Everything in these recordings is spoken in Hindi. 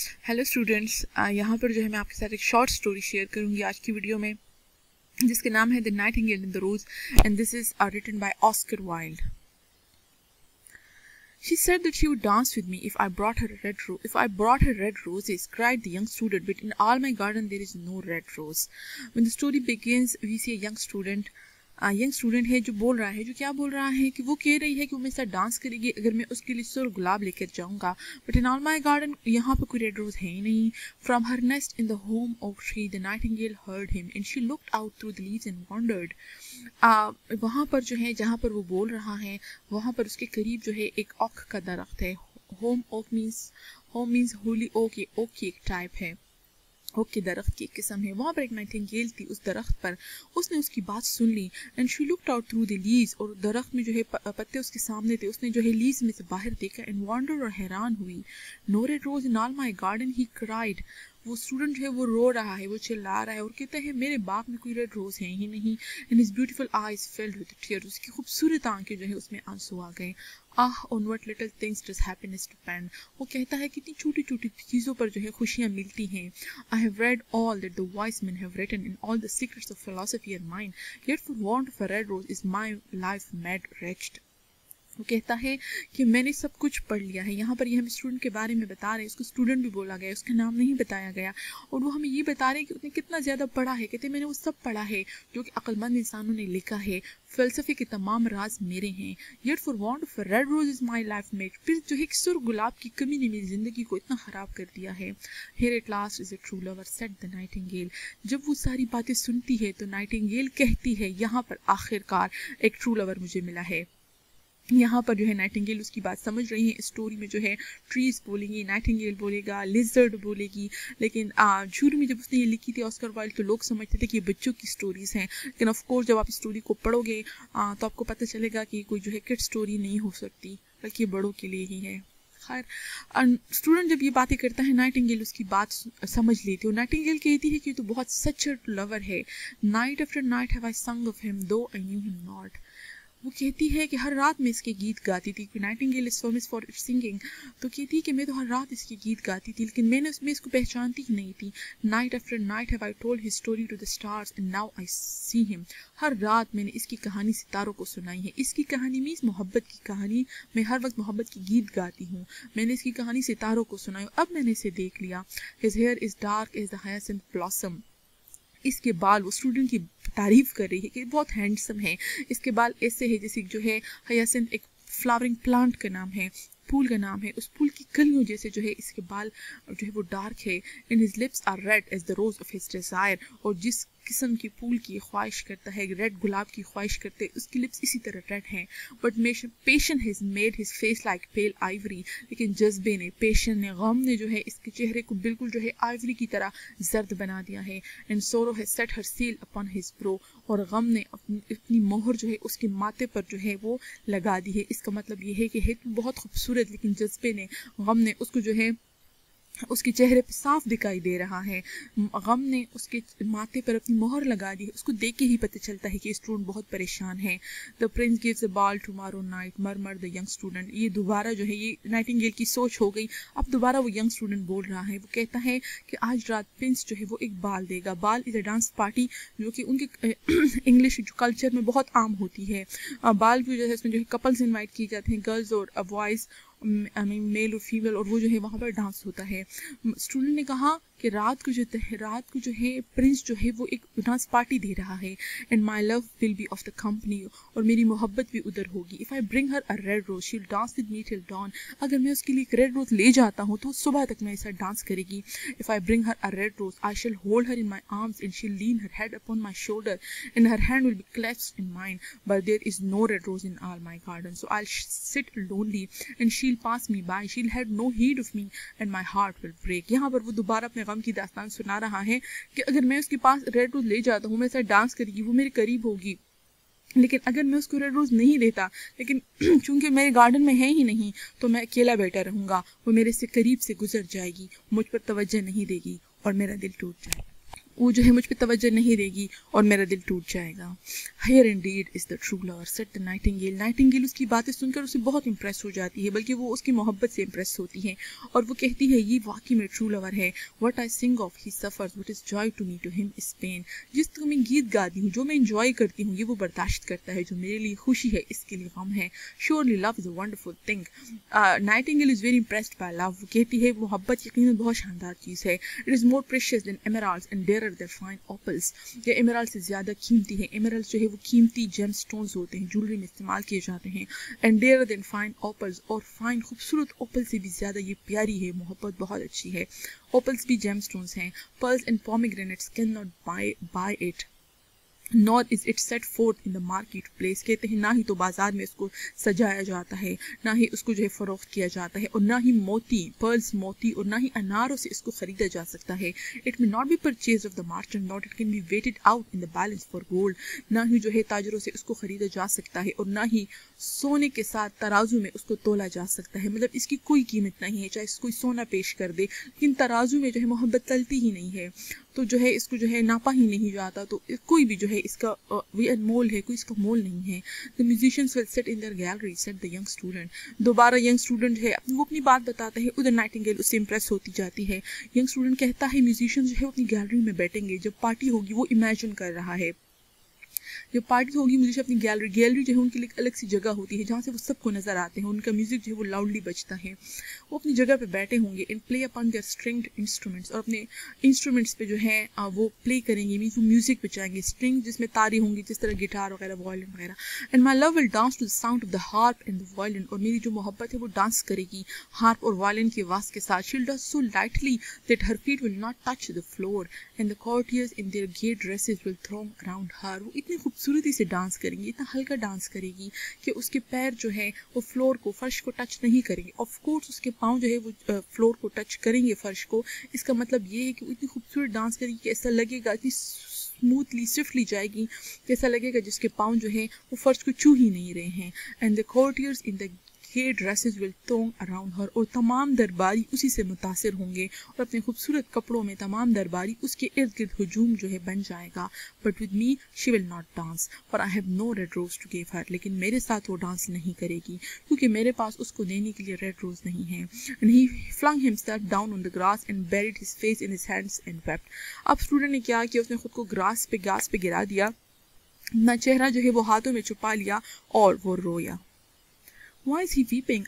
हेलो स्टूडेंट्स, यहाँ पर जो है मैं आपके साथ एक शॉर्ट स्टोरी शेयर करूँगी आज की वीडियो में, जिसके नाम है the nightingale in the rose, and this is written by Oscar Wilde. She said that she would dance with me if I brought her red roses, cried the young student, but in all my garden there is no red rose. When the story begins, we see a young student है जो बोल रहा है, जो क्या बोल रहा है कि वो कह रही है कि वो मेरे साथ डांस करेगी अगर मैं उसके लिए सुर गुलाब लेकर जाऊंगा, but in all my garden यहाँ पर कोई रेड रोज है ही नहीं. From her nest in the holm of tree the nightingale heard him and she looked out through the leaves and wondered. वहाँ पर जो है, जहाँ पर वो बोल रहा है, वहाँ पर उसके करीब जो है एक ओक का दरख्त है. होम मीन्स होली ओक, ये ओक की एक टाइप है, ओक के दरख्त की एक किस्म है. वहाँ पर एक नाइटिंगेल थी उस दरख्त पर. उसने उसकी बात सुन ली and she looked out through the leaves, और दरख्त में जो है पत्ते उसके सामने थे. उसने जो है लीव्स में से बाहर देखा एंड वंडर, और हैरान हुई. No red rose in all my garden, he cried. वो स्टूडेंट जो है वो रो रहा है, वो चिल्ला रहा है और कहता है मेरे बाग में कोई रेड रोज है ही नहीं. And his beautiful eyes filled with tears, उसकी खूबसूरत आंखें जो है उसमें आंसू आ गए. On what little things does happiness depend. वो कहता है कितनी छोटी छोटी चीज़ों पर जो है खुशियाँ मिलती हैं. I have read all that the wise men have written in all the secrets of philosophy and mind, yet for want of a red rose is my life made wretched. वो कहता है कि मैंने सब कुछ पढ़ लिया है. यहाँ पर ये हम स्टूडेंट के बारे में बता रहे हैं, उसको स्टूडेंट भी बोला गया, उसका नाम नहीं बताया गया, और वो हमें ये बता रहे हैं कि उसने कितना ज़्यादा पढ़ा है. कहते हैं मैंने वो सब पढ़ा है जो कि अक्लमंद इंसानों ने लिखा है. फ़लसफ़े के तमाम राज मेरे हैं. Yet for want of a red rose is my life made, फिर जो है सुर गुलाब की कमी ने मेरी ज़िंदगी को इतना ख़राब कर दिया है. Here at last is a true lover said the nightingale. जब वो सारी बातें सुनती है तो नाइटिंगेल कहती है यहाँ पर आखिरकार एक ट्रू लवर मुझे मिला है. यहाँ पर जो है नाइटिंगेल उसकी बात समझ रही है. स्टोरी में जो है ट्रीज बोलेंगी, नाइटिंगेल बोलेगा, लिजर्ड बोलेगी, लेकिन शुरू में जब उसने ये लिखी थी ऑस्कर वाइल्ड तो लोग समझते थे कि ये बच्चों की स्टोरीज़ हैं, लेकिन ऑफ कोर्स जब आप स्टोरी को पढ़ोगे तो आपको पता चलेगा कि कोई जो है किड स्टोरी नहीं हो सकती, बल्कि बड़ों के लिए ही है. खैर, स्टूडेंट जब ये बातें करता है नाइटिंगेल उसकी बात समझ लेती है. नाइटिंगेल कहती है कि तो बहुत सच लवर है. Night after night have I sung of him दो आई न्यू हिम नॉट. वो कहती है कि हर रात मैं इसके गीत गाती थी. Nightingale is famous for singing, तो कहती है कि मैं तो हर रात इसके गीत गाती थी, लेकिन मैंने उसमें इसको पहचानती ही नहीं थी. Night after night have I told his story to the stars and now I see him. हर रात मैंने इसकी कहानी सितारों को सुनाई है. इसकी कहानी मीन्स मोहब्बत की कहानी. मैं हर वक्त मोहब्बत की गीत गाती हूँ. मैंने इसकी कहानी सितारों को सुनाई, अब मैंने इसे देख लिया. His hair is dark as the hyacinth blossom. इसके बाल, वो स्टूडेंट की तारीफ कर रही है कि बहुत हैंडसम है. इसके बाल ऐसे है जैसे जो है हायासिंथ एक फ्लावरिंग प्लांट का नाम है, फूल का नाम है. उस फूल की कलियों जैसे जो है इसके बाल जो है वो डार्क है. And his lips are red as the rose of his desire. और जिस किस्म की फूल की ख्वाहिश करता है, रेड गुलाब की ख्वाहिश करते, उसकी लिप्स इसी तरह रेड हैं. But passion has made his face like pale ivory. लेकिन जज्बे ने, पेशेंट ने, गम ने जो है इसके चेहरे को बिल्कुल जो है आइवरी की तरह जर्द बना दिया है. And sorrow has set her seal upon his brow. और गम ने अपनी मोहर जो है उसके माथे पर जो है वो लगा दी है. इसका मतलब ये है कि है तो बहुत खूबसूरत, लेकिन जज्बे ने, गम ने उसको जो है उसके चेहरे पे साफ दिखाई दे रहा है. गम ने उसके माथे पर अपनी मोहर लगा दी है. उसको देख के ही पता चलता है कि स्टूडेंट बहुत परेशान है. The prince gives a ball tomorrow night murmured the young student. ये दोबारा जो है ये नाइटिंगेल की सोच हो गई. अब दोबारा वो यंग स्टूडेंट बोल रहा है. वो कहता है कि आज रात प्रिंस जो है वो एक बाल देगा. बाल इज़ अ डांस पार्टी जो कि उनके इंग्लिश जो कल्चर में बहुत आम होती है. बाल भी जो है इसमें जो है कपल्स इन्वाइट किए जाते हैं, गर्ल्स और बॉयज़, मेल और फीमेल, और वो जो है वहाँ पर डांस होता है. स्टूडेंट ने कहा कि रात को जो है प्रिंस जो है वो एक डांस पार्टी दे रहा है. And my love will be of the company. और मेरी मोहब्बत भी उधर होगी. If I bring her a red rose she will dance with me till dawn. अगर मैं उसके लिए एक रेड रोज ले जाता हूँ तो सुबह तक मेरे साथ डांस करेगी. If I bring her a red rose I shall hold her in my arms and she lean her head upon my shoulder and her hand will be clasped in mine. But there is no red rose in all my garden, so I sit lonely and she'll pass me by. She'll had no heed of me and my heart will break. यहाँ पर वो दोबारा अपने गम की दास्तान सुना रहा है कि अगर मैं उसके पास रेड रोज ले जाता हूँ, मेरे साथ डांस करेगी, वो मेरे करीब होगी, लेकिन अगर मैं उसको रेड रोज नहीं देता, लेकिन चूंकि मेरे गार्डन में है ही नहीं, तो मैं अकेला बैठा रहूँगा. वो मेरे से करीब से गुजर जाएगी, मुझ पर तवज्जो नहीं देगी और मेरा दिल टूट जाएगा. वो जो है मुझ पे तवज्जो नहीं देगी और मेरा दिल टूट जाएगा। Here indeed is the true lover said the nightingale. Nightingale उसकी बातें सुनकर उसे बहुत इंप्रेस हो जाती है, बल्कि वो उसकी मोहब्बत से इंप्रेस होती है और वो कहती है ये वाकई में ट्रू लवर है। What I sing of he suffers, what is joy to me to him is pain. जिस तो मैं गीत गाती हूँ, जो मैं इंजॉय करती हूँ, ये वो बर्दाश्त करता है। जो मेरे लिए खुशी है, इसके लिए गम है। Surely love is a wonderful thing. Nightingale is very impressed by love. वो कहती है मोहब्बत यकीनन बहुत शानदार चीज़ है। It is more precious than emeralds and dearer fine opals. ये एमराल्ड से ज़्यादा कीमती है। एमराल्ड जो है वो कीमती जेम स्टोन्स होते हैं, ज्वेलरी में इस्तेमाल किए जाते हैं। And dearer than fine opals, और फाइन खूबसूरत ओपल से भी ज़्यादा ये प्यारी है। मोहब्बत बहुत अच्छी है। ओपल्स भी जेम स्टोन्स हैं। Pearls and pomegranates can not buy it not is it set forth in the market place. कहते हैं ना ही तो बाजार में इसको सजाया जाता है, ना ही उसको जो है फ़रोख्त किया जाता है, और ना ही मोती पर्ल्स मोती और ना ही अनारों से इसको ख़रीदा जा सकता है। It may not be purchase of the merchant, not it can be weighted out in the balance for gold. ना ही जो है ताजरों से उसको ख़रीदा जा सकता है, और ना ही सोने के साथ तराजू में उसको तोला जा सकता है। मतलब इसकी कोई कीमत नहीं है, चाहे कोई सोना पेश कर दे, लेकिन तराजू में जो है मोहब्बत चलती ही नहीं है। तो जो है इसको जो है नापा ही नहीं जाता। तो कोई भी जो है इसका वे अनमोल है, कोई इसका मोल नहीं है। The musicians will sit in their gallery said the young student. दोबारा यंग स्टूडेंट है वो अपनी बात बताता है। उधर नाइटिंगेल उससे इंप्रेस होती जाती है। यंग स्टूडेंट कहता है म्यूजिशियंस जो है अपनी गैलरी में बैठेंगे, जब पार्टी होगी वो इमेजिन कर रहा है। जब पार्टी होगी मुझे अपनी गैलरी जो है उनके लिए एक अलग सी जगह होती है, जहाँ से वो सबको नज़र आते हैं। उनका म्यूज़िक जो है वो लाउडली बजता है। वो अपनी जगह पे बैठे होंगे and play upon their stringed instruments, और अपने इंस्ट्रूमेंट्स पे जो है वो प्ले करेंगे, मीन्स वो म्यूज़िक बजाएंगे। स्ट्रिंग जिसमें तारी होंगी, जिस तरह गिटार वगैरह, वायलिन वगैरह। And my love will dance to the sound of the harp and the violin. और मेरी जो मोहब्बत है वो डांस करेगी हार्प और वायलिन की आवाज़ के साथ। She'll does so lightly that her feet will not touch the floor and the courtiers in their gay dresses will throng around her। वो इतनी खूबसूरती से डांस करेंगी, इतना हल्का डांस करेगी कि उसके पैर जो है वो फ्लोर को, फर्श को टच नहीं करेंगे। ऑफ कोर्स उसके पाँव जो है वो फ्लोर को टच करेंगे, फर्श को। इसका मतलब ये है कि वो इतनी खूबसूरत डांस करेगी कि ऐसा लगेगा, इतनी स्मूथली स्विफ्टली जाएगी कि ऐसा लगेगा जिसके पाँव जो है वो फर्श को छू ही नहीं रहे हैं। And the courtiers in the gay dresses will throng around her। और तमाम दरबारी उसी से मुतासिर होंगे और अपने खूबसूरत कपड़ों में तमाम दरबारी उसके इर्द गिर्द हुजूम जो है बन जाएगा। But with me she will not dance for I have no red rose to give her. लेकिन मेरे साथ वो डांस नहीं करेगी क्योंकि मेरे पास उसको देने के लिए रेड रोज नहीं है। And he flung himself down on the grass and buried his face in his hands and wept. अब स्टूडेंट ने क्या किया, उसने खुद को घास पे गिरा दिया, अपना चेहरा जो है वो हाथों में छुपा लिया और वो रोया। Why is he weeping?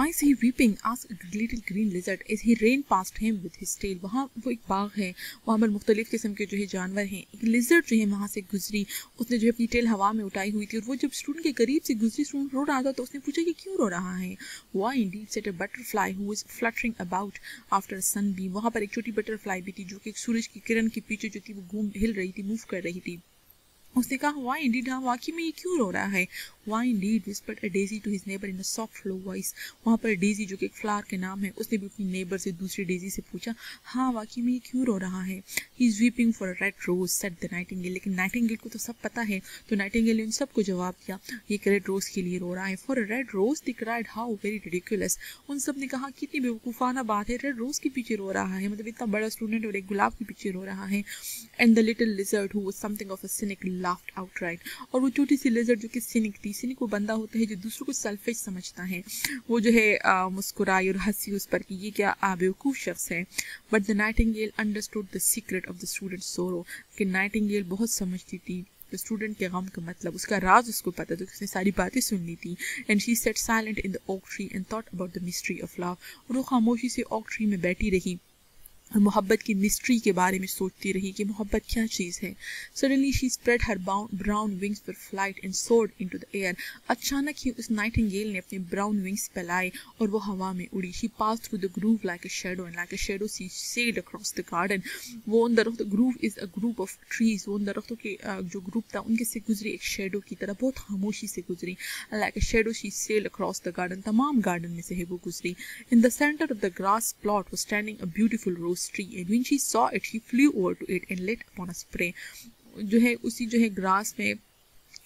asked the little green lizard as he ran past him with his tail। वहाँ वो एक बाग है, वहाँ पर मुख्तलिफ किस्म के जो है जानवर हैं। एक लिजर्ड जो है वहाँ से गुजरी, उसने जो है अपनी टेल हवा में उठाई हुई थी, और वो जब स्टूडेंट के करीब से गुजरी, स्टूडेंट रो रहा था, तो उसने पूछा कि क्यों रो रहा है। Why indeed said a butterfly who was fluttering about after a sunbeam। वहाँ पर एक छोटी बटरफ्लाई भी थी जो कि एक सूरज की किरण के पीछे जो थी वो हिल रही थी, मूव कर रही थी। उसने कहा why indeed, हाँ वाकई में ये क्यों रो रहा है। Why indeed whispered a daisy to his neighbor in a soft low voice। वहाँ पर डेजी जो कि एक फ्लावर के नाम है, उसने भी अपनी नेबर से, दूसरी डेजी से पूछा हाँ वाकई में ये क्यों रो रहा है। He is weeping for a red rose said the nightingale। लेकिन नाइटिंगेल को तो सब पता है, तो नाइटिंगेल ने उन सबको जवाब दिया ये रेड रोज के लिए रो रहा है। For a red rose they cried, how very ridiculous। उन सब ने कहा कितनी बेवकूफ़ाना बात है, रेड रोज के पीछे रो रहा है, मतलब इतना बड़ा स्टूडेंट और एक गुलाब के पीछे रो रहा है। And the little lizard who was something of a cynic laughed outright। और वो छोटी सी लिजर्ड जो कि सिनिक थी, सिनिक वो बंदा होता है जो दूसरों को सेल्फिश समझता है, वो जो है मुस्कुराई और हंसी उस पर कि ये क्या बेवकूफ़ शख्स है। But the nightingale understood the secret of the student sorrow. कि नाइटिंगेल बहुत समझती थी स्टूडेंट के गम का मतलब, उसका राज उसको पता था, उसने सारी बातें सुन ली थी। And she sat silent in the oak tree and thought about the mystery of love. और वो खामोशी से ओक ट्री में बैठी रही और मोहब्बत की मिस्ट्री के बारे में सोचती रही कि मोहब्बत क्या चीज़ है। Suddenly she spread her brown wings for flight and soared into the air. अचानक ही उस नाइटिंगेल ने अपने ब्राउन विंग्स फैलाए और वो हवा में उड़ी। She pass through the grove like a shadow and like a shadow she sailed across the garden. वो उन दरख्तों, grove is a group of trees, वो उन दरख्तों के जो ग्रुप था उनके से गुजरी एक शेडो की तरह, बहुत खामोशी से गुजरी। Like a shadow she sailed across the garden, तमाम गार्डन में से है वो गुजरी। In the centre of the grass plot was standing a beautiful rose tree and when she saw it she flew over to it and lit upon a spray। जो है उसी जो है ग्रास में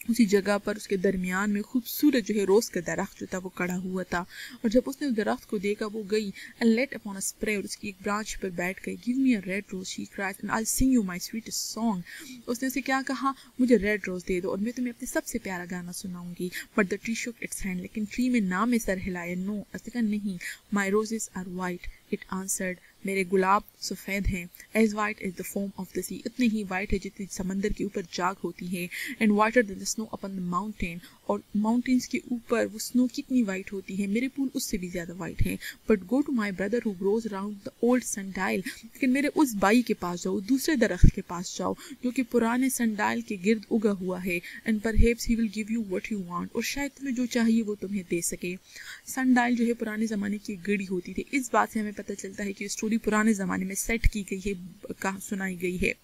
उसी जगह पर उसके दरमियान में खूबसूरत जो है रोज़ का दरख्त जो था वो खड़ा हुआ था। और जब उसने उस दरख्त को देखा वो गई and lit upon a spray, और उसकी एक ब्रांच पर बैठ गई। Give me a red rose she cried and I sing you my sweetest song. उसने उसे क्या कहा, मुझे रेड रोज़ दे दो और मैं तुम्हें अपने सबसे प्यारा गाना सुनाऊंगी। But the tree shook its hand, लेकिन ट्री में ना में सर हिलाया, नो, उसने कहा नहीं। My roses are white, it answered, मेरे गुलाब सफ़ेद हैं। As white as the foam of the sea, इतनी ही वाइट है जितनी समंदर के ऊपर जाग होती है। And whiter than the snow upon the mountain, और माउंटेन्स के ऊपर वो स्नो कितनी वाइट होती है, मेरे फूल उससे भी ज़्यादा वाइट हैं। But go to my brother who grows around the old sundial, लेकिन मेरे उस बाई के पास जाओ, दूसरे दरख्त के पास जाओ जो कि पुराने सनडाइल के गिर्द उगा हुआ है। And perhaps he will give you what you want, और शायद तुम्हें जो चाहिए वो तुम्हें दे सके। सनडाइल जो है पुराने ज़माने की घड़ी होती थी। इस बात से हमें पता चलता है कि स्टोरी पुराने ज़माने में सेट की गई है, कहा सुनाई गई है।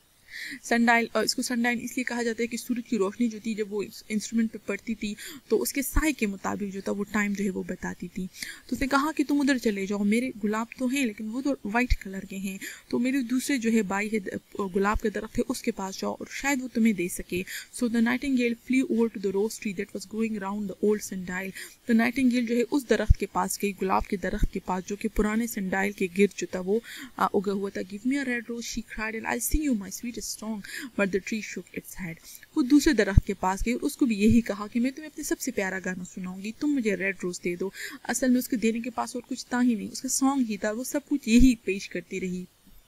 सनडाइल, इसको सनडाइल इसलिए कहा जाता है कि सूरज की रोशनी जो थी जब वो इंस्ट्रूमेंट पे पड़ती थी तो उसके साए के मुताबिक जो था वो टाइम जो है वो बताती थी। तो उसने कहा कि तुम उधर चले जाओ, मेरे गुलाब तो हैं लेकिन वो तो वाइट कलर के हैं, तो मेरे दूसरे जो है बाई है गुलाब का दरख्त है उसके पास जाओ और शायद वो तुम्हें दे सके। So the nightingale flew over to the rose tree that was growing around the old sundial. तो नाइटिंगेल जो है उस दरख्त के पास गई, गुलाब के दरख्त के पास जो कि पुराने सनडाइल के गिर्द जो था वो उगा हुआ था। Give me a red rose she cried and I sing you my sweetest song but the tree shook its head. वो दूसरे दरख्त के पास गई और उसको भी यही कहा कि मैं तुम्हें अपने सबसे प्यारा गाना सुनाऊंगी, तुम मुझे रेड रोज दे दो। असल में उसके देने के पास और कुछ था ही नहीं, उसका सॉन्ग ही था, वो सब कुछ यही पेश करती रही।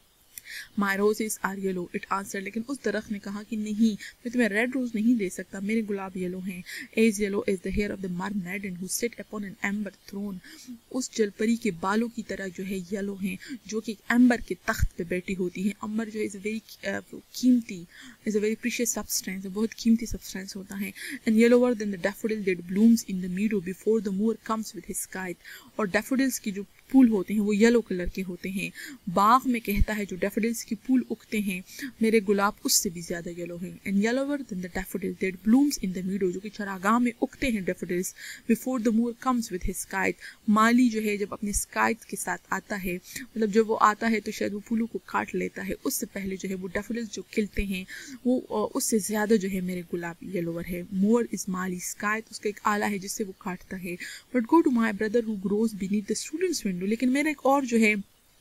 My roses are yellow, it answer, लेकिन उस दरख्त ने कहा कि नहीं, मैं तुम्हें रेड रोज नहीं दे सकता, मेरे गुलाब येलो हैं। As yellow is the hair of the mermaiden who sit upon an amber throne, उस जलपरी के बालों की तरह जो है येलो हैं जो कि एम्बर के तख्त पे बैठी होती है। अम्बर जो इज़ वेरी कीमती, is a very precious substance, बहुत कीमती सब्सटेंस होता है। And yellower than the daffodil that blooms in the meadow before the mower comes with his kite, और डैफोडिल्स की जो फूल होते हैं वो येलो कलर के होते हैं। बाग में कहता है जो डैफोडिल्स की फूल उगते हैं मेरे गुलाब उससे भी ज़्यादा येलो हैं। And yellower than the daffodil that blooms in the meadow, जो कि चरागाह में उगते हैं daffodils, before the mower comes with his kite, माली जो है जब अपने स्काइट के साथ आता है, मतलब जब वो आता है तो शायद वो फूलों को काट लेता है, उससे पहले जो है वो डैफोडिल्स जो खिलते हैं वो उससे ज़्यादा जो है मेरे गुलाब येलोवर है। मोर इज माली, स्काइट उसका एक आला है जिससे वो काटता है। But go to my brother who grows beneath the student's window, लेकिन मेरा एक और जो है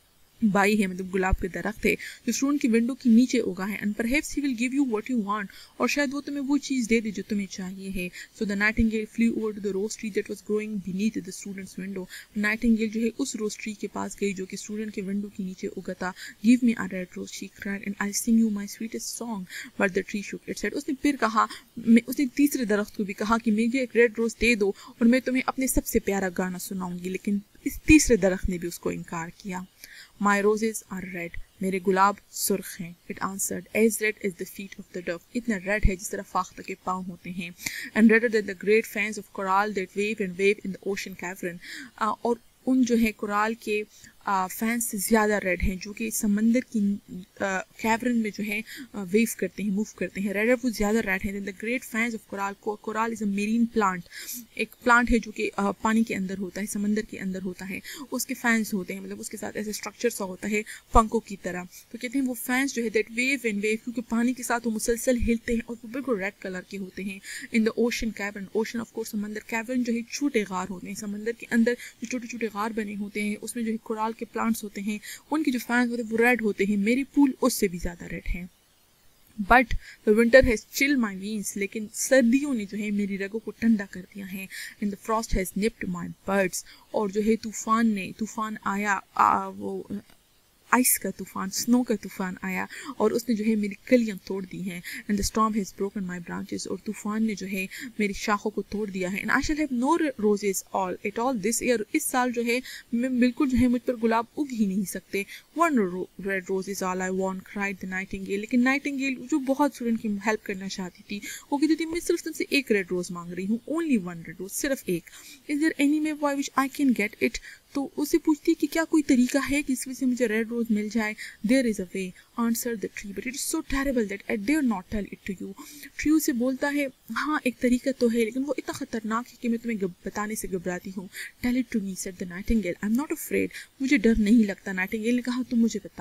बाई है, मतलब गुलाब के दरख्त है जो स्टूडेंट की विंडो के नीचे उगा है। And perhaps he will give you what you want, और शायद वो तुम्हें वो चीज़ दे दे जो तुम्हें चाहिए है। So the nightingale flew over to the rose tree that was growing beneath the student's window, nightingale जो है उस रोज ट्री के पास गई जो कि स्टूडेंट के विंडो के नीचे उगा था। Give me a red rose she cried and I sing you my sweetest song but the tree shook its head. उसने फिर कहा, उसने तीसरे दरख्त को भी कहा कि मुझे एक रेड रोज दे दो और मैं तुम्हें अपने सबसे प्यारा गाना सुनाऊंगी, लेकिन इस तीसरे दरख्त ने भी उसको इनकार किया। माई रोजेस आर रेड, मेरे गुलाब सुर्ख हैं। It answered, as red is the feet of the dove, इतना रेड है जिस तरह फाख्ता के पाँव होते हैं। And redder than the great fans of coral that wave and wave in the ocean cavern, और उन जो है कोराल के फैंस से ज़्यादा रेड हैं जो कि समंदर की कैवरन में जो है वेव करते हैं, मूव करते हैं। रेडर वो ज़्यादा रेड हैं। The great fans of coral, coral is a marine plant, एक प्लांट है जो कि पानी के अंदर होता है, समंदर के अंदर होता है। उसके फैंस होते हैं, मतलब उसके साथ ऐसे स्ट्रक्चर सा होता है पंखों की तरह। तो कहते हैं वो फैंस जो है दैट वेव एंड वेव, क्योंकि पानी के साथ वो मुसलसल हिलते हैं और वो बिल्कुल रेड कलर के होते हैं। In the ocean cavern, ocean of course समंदर, कैवरन जो है छोटे गार होते हैं, समंदर के अंदर जो छोटे छोटे गार बने होते हैं उसमें जो है कोराल के प्लांट्स होते हैं, उनके जो फैंस होते हैं वो रेड होते हैं। मेरी फूल उससे भी ज़्यादा रेड हैं। But the winter has chill my veins, लेकिन सर्दियों ने जो है मेरी रगों को ठंडा कर दिया है। And the frost has nipped my birds, और जो है तूफान आया, वो आइस का तूफान, स्नो का तूफान आया और उसने जो है मेरी कलियां तोड़ दी हैं। And the storm has broken my branches, और तूफान ने जो है मेरी शाखों को तोड़ दिया है। And I shall have no roses all at all this year, इस साल जो है मैं बिल्कुल जो है मुझ पर गुलाब उग ही नहीं सकते। One red rose is all I want, cried the nightingale, लेकिन नाइटिंगेल जो बहुत स्टूडेंट की हेल्प करना चाहती थी वो कहती थी मैं सिर्फ तुमसे एक रेड रोज मांग रही हूँ, ओनली वन रेड रोज, सिर्फ एक। Is there any way by which I can get it, तो उसे पूछती है कि क्या कोई तरीका है कि इसमें से मुझे रेड रोज मिल जाए। There is a way, answer the tree, but it is so terrible that I dare not tell it to you. Tree उसे बोलता है हाँ एक तरीका तो है लेकिन वो इतना खतरनाक है कि मैं तुम्हें बताने से घबराती हूँ। Tell it to me, said the nightingale, I am not afraid, मुझे डर नहीं लगता। नाइटिंगेल ने कहा तुम मुझे बताओ।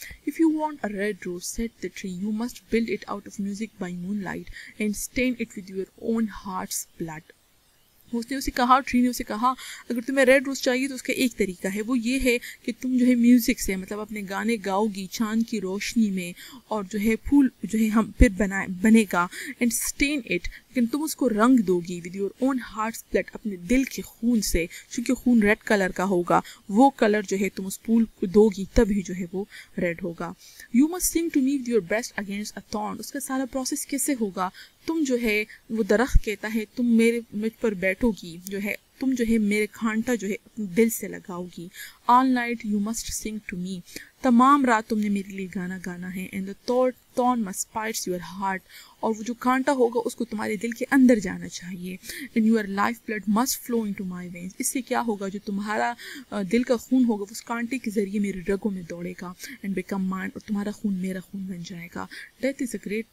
If you want a red rose, said the tree, you must build it out of music by moonlight and stain it with your own heart's blood. उसने उसे कहा, ट्री ने उसे कहा, अगर तुम्हें रेड रोज़ चाहिए तो उसका एक तरीका है, वो ये है कि तुम जो है म्यूज़िक से, मतलब अपने गाने गाओगी चांद की रोशनी में, और जो है फूल जो है हम फिर बनेगा, एंड स्टेन इट, लेकिन तुम उसको रंग दोगी with your own heart's blood, अपने दिल के खून से, क्योंकि खून रेड कलर का होगा, वो कलर जो है तुम उस फूल को दोगी तभी जो है वो रेड होगा. You must sing to me with your breast against a thorn. उसका सारा प्रोसेस कैसे होगा, तुम जो है वो दरख्त कहता है तुम मुझ पर बैठोगी, जो है तुम जो है मेरे खांटा जो है अपने दिल से लगाओगी. All night you must sing to me. तमाम रात तुमने मेरे लिए गाना गाना है. And the thorn must pierce your heart. और वो जो कांटा होगा उसको तुम्हारे दिल के अंदर जाना चाहिए. And your life blood must flow into my veins. इससे क्या होगा, जो तुम्हारा दिल का खून होगा उस कांटे के जरिए मेरे रगों में दौड़ेगा. And become mine. और तुम्हारा खून मेरा खून बन जाएगा. Death is a great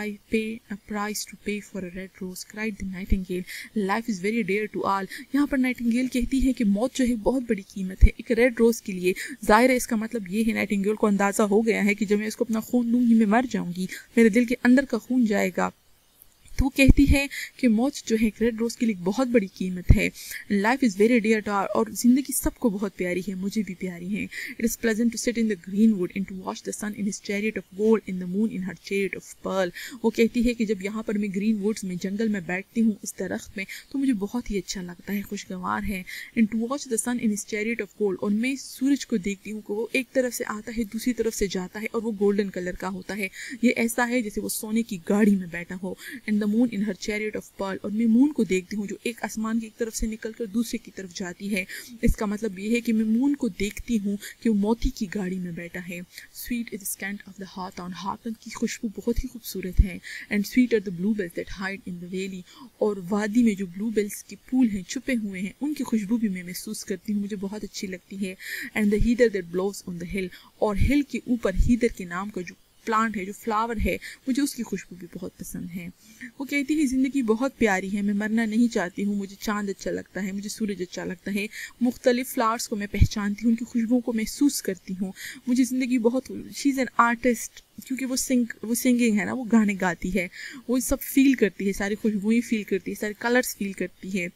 price to pay for a red rose, cried the nightingale. Life is very dear to all. यहाँ पर नाइटिंगेल कहती है कि मौत जो है बहुत बड़ी कीमत है एक रेड रोज़ के लिए. ज़ाहिर है इसका मतलब ये है, नाइटिंगेल को अंदाज़ा हो गया है कि जब मैं इसको अपना खून दूंगी मैं मर जाऊंगी, मेरे दिल के अंदर का खून जाएगा. तो वो कहती है कि मौत जो है रेड रोज़ के लिए बहुत बड़ी कीमत है. Life is very dear to all. और ज़िंदगी सबको बहुत प्यारी है, मुझे भी प्यारी है. It is pleasant to sit in the green wood and to watch the sun in his chariot of gold and the moon in her chariot of pearl. वो कहती है कि जब यहाँ पर मैं ग्रीन वुड्स में, जंगल में बैठती हूँ इस दरख्त में, तो मुझे बहुत ही अच्छा लगता है, खुशगवार है. And to watch the sun in his chariot of gold. और मैं सूरज को देखती हूँ कि वो एक तरफ से आता है दूसरी तरफ से जाता है और वो गोल्डन कलर का होता है. ये ऐसा है जैसे वो सोने की गाड़ी में बैठा हो. And the moon in her chariot of pearl. और मैं मून को देखती हूँ जो एक आसमान की एक तरफ से निकलकर दूसरे की तरफ जाती है. इसका मतलब ये है कि मैं मून को देखती हूँ कि वो मोती की गाड़ी में बैठा है. Sweet is scent of the hawthorn. Hawthorn की खुशबू बहुत ही खूबसूरत है. And sweet are the bluebells that hide in the valley. और वादी में जो ब्लू बेल्स के फूल हैं छुपे हुए हैं, उनकी खुशबू भी मैं महसूस करती हूँ, मुझे बहुत अच्छी लगती है. And the heather that blows on the hill. और हिल के ऊपर हीदर के नाम का जो प्लांट है, जो फ्लावर है, मुझे उसकी खुशबू भी बहुत पसंद है. वो कहती है ज़िंदगी बहुत प्यारी है, मैं मरना नहीं चाहती हूँ, मुझे चांद अच्छा लगता है, मुझे सूरज अच्छा लगता है, मुख्तलिफ फ्लावर्स को मैं पहचानती हूँ, उनकी खुशबुओं को महसूस करती हूँ, मुझे ज़िंदगी बहुत. शी इज़ एन आर्टिस्ट, क्योंकि वो सिंगिंग है ना, वो गाने गाती है, वो सब फील करती है, सारी खुशबुएँ फील करती है, सारे कलर्स फील करती है.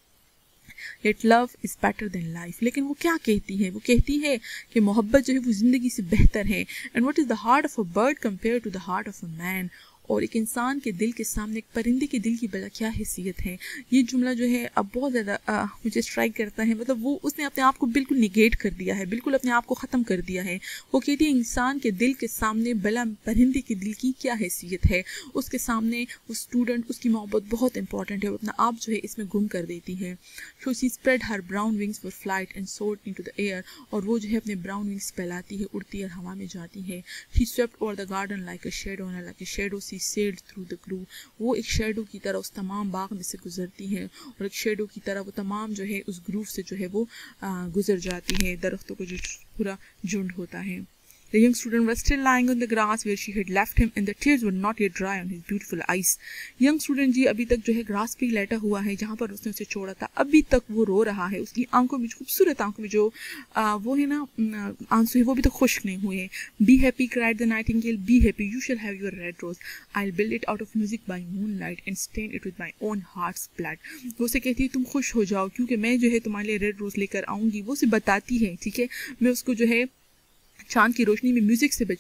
Yet love is better than life. लेकिन वो क्या कहती है, वो कहती है कि मोहब्बत जो है वो ज़िंदगी से बेहतर है. And what is the heart of a bird compared to the heart of a man? और एक इंसान के दिल के सामने एक परिंदे के दिल की भला क्या हैसियत है. ये जुमला जो है अब बहुत ज़्यादा मुझे स्ट्राइक करता है. मतलब वो उसने अपने आप को बिल्कुल निगेट कर दिया है, बिल्कुल अपने आप को ख़त्म कर दिया है. वो कहती है इंसान के दिल के सामने भला परिंदे के दिल की क्या हैसियत है. उसके सामने वो स्टूडेंट, उसकी मोहब्बत बहुत इंपॉर्टेंट है, वो अपना आप जो है इसमें गुम कर देती है. So she spread her brown wings for flight and soared into the air. और वो जो है अपने ब्राउन विंग्स फैलाती है, उड़ती है, हवा में जाती है. She swept over the garden like a shadow and like a shadow she sailed through the grove. वो एक शेडो की तरह उस तमाम बाग में से गुजरती है, और एक शेडो की तरह वो तमाम जो है उस ग्रूव से जो है वो गुजर जाती है, दरख्तों का जो पूरा झुंड होता है. The young student was still lying on the grass where she had left him, and the tears were not yet dry on his beautiful eyes. Young student जी अभी तक जो है ग्रास पे लेटा हुआ है जहाँ पर उसने उसे छोड़ा था. अभी तक वो रो रहा है. उसकी आंखों में, खूबसूरत आंखों में जो वो है ना आंसू है, वो अभी तक खुश्क नहीं हुए. Be happy, cried the nightingale. Be happy. You shall have your red rose. I'll build it out of music by moonlight and stain it with my own heart's blood. वो उसे कहती है तुम खुश हो जाओ क्योंकि मैं जो है तुम्हारे लिए रेड रोज लेकर आऊँगी. वो उसे बताती है, ठीक है, मैं उसको जो है चांद की रोशनी में म्यूज़िक से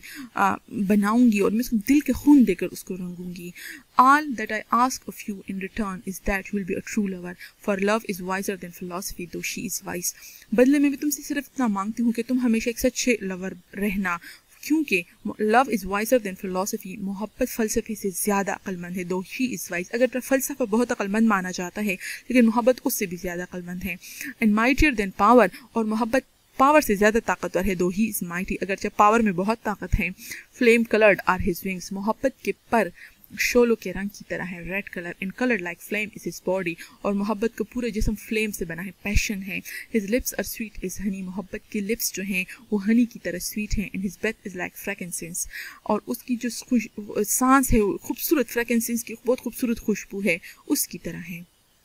बनाऊंगी और मैं उसको दिल के खून देकर उसको रंगूंगी. All that I ask of you in return is that you will be a true lover, for love is wiser than philosophy, though she is wise. बदले में मैं तुमसे सिर्फ इतना मांगती हूँ कि तुम हमेशा एक सच्चे लवर रहना, क्योंकि love is wiser than philosophy. मोहब्बत फ़लसफ़े से ज़्यादा अक्लमंद है. दो शी इज़ वाइज. अगर फ़लसफ़ा बहुत अक्लमंद माना जाता है, लेकिन मोहब्बत उससे भी ज़्यादा अक्लमंद है. And mightier than power. और मोहब्बत पावर से ज़्यादा ताकतवर है. Though he is mighty. अगरचे पावर में बहुत ताकत है. Flame coloured are his wings. मोहब्बत के पर शोलों के रंग की तरह है, red colour. In colour like flame is his body. और मोहब्बत का पूरा जिस्म फ्लेम से बना है, पैशन है. His lips are sweet is honey. मोहब्बत के लिप्स जो हैं वो हनी की तरह स्वीट हैं. And his breath is like fragrances. और उसकी जो सांस है वो खूबसूरत, फ्रैग्रेंसेस की बहुत खूबसूरत खुशबू है, उसकी तरह है.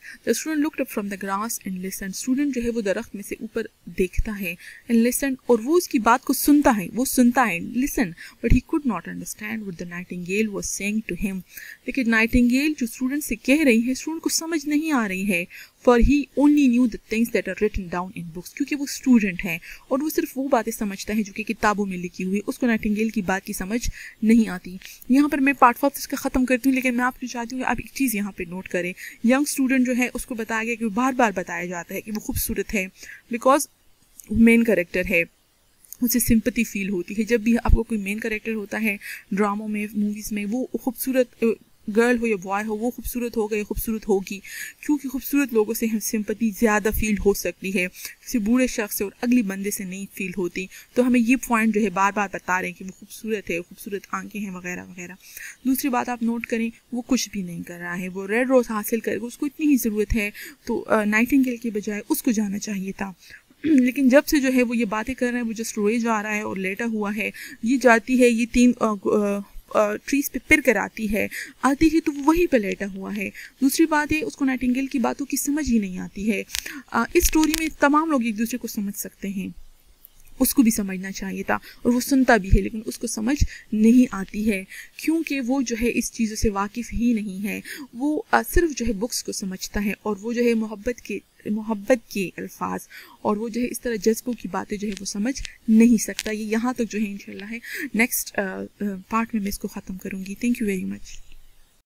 The student looked up from the grass and listen. Student जो है वो दरख्त में से ऊपर देखता है एंड लिसन, और वो उसकी बात को सुनता है, listen, but he could not understand what the nightingale was saying to him. लेकिन नाइटिंगेल जो स्टूडेंट से कह रही है, स्टूडेंट को समझ नहीं आ रही है. For he only knew the things that are written down in books, क्योंकि वो स्टूडेंट है और वो सिर्फ वो बातें समझता है जो कि किताबों में लिखी हुई, उसको नाइटिंगेल की बात की समझ नहीं आती. यहाँ पर मैं पार्ट 4 इसका ख़त्म करती हूँ, लेकिन मैं आपको चाहती हूँ कि आप एक चीज़ यहाँ पे नोट करें. यंग स्टूडेंट जो है उसको बताया गया कि बार बार बताया जाता है कि वो खूबसूरत है, बिकॉज मेन कैरेक्टर है, उसे सिंपैथी फील होती है. जब भी आपको कोई मेन कैरेक्टर होता है ड्रामों में, मूवीज़ में, वो खूबसूरत गर्ल हो या बॉय हो, वो खूबसूरत होगा या खूबसूरत होगी, क्योंकि खूबसूरत लोगों से हम सिंपैथी ज़्यादा फील हो सकती है, किसी बूढ़े शख्स से और अगली बंदे से नहीं फील होती. तो हमें ये पॉइंट जो है बार बार बता रहे हैं कि वो खूबसूरत है, खूबसूरत आंखें हैं वगैरह वगैरह. दूसरी बात आप नोट करें, वो कुछ भी नहीं कर रहा है, वो रेड रोज़ हासिल करेगा, उसको इतनी ही ज़रूरत है, तो नाइटिंगेल के बजाय उसको जाना चाहिए था. लेकिन जब से जो है वो ये बातें कर रहे हैं, वो जस्ट रोए जा रहा है और लेटा हुआ है. ये जाती है, ये 3 ट्रीज पे पिर कर आती है तो वो वहीं पे लेटा हुआ है. दूसरी बात है, उसको नाइटिंगेल की बातों की समझ ही नहीं आती है. इस स्टोरी में तमाम लोग एक दूसरे को समझ सकते हैं, उसको भी समझना चाहिए था, और वो सुनता भी है, लेकिन उसको समझ नहीं आती है क्योंकि वो जो है इस चीज़ों से वाकिफ़ ही नहीं है. वो सिर्फ जो है बुक्स को समझता है, और वो जो है मोहब्बत के अल्फाज और वो जो है इस तरह जज्बों की बातें जो है वो समझ नहीं सकता. ये यहाँ तक जो है इंशाल्लाह है नेक्स्ट पार्ट में मैं इसको ख़त्म करूँगी. Thank you very much.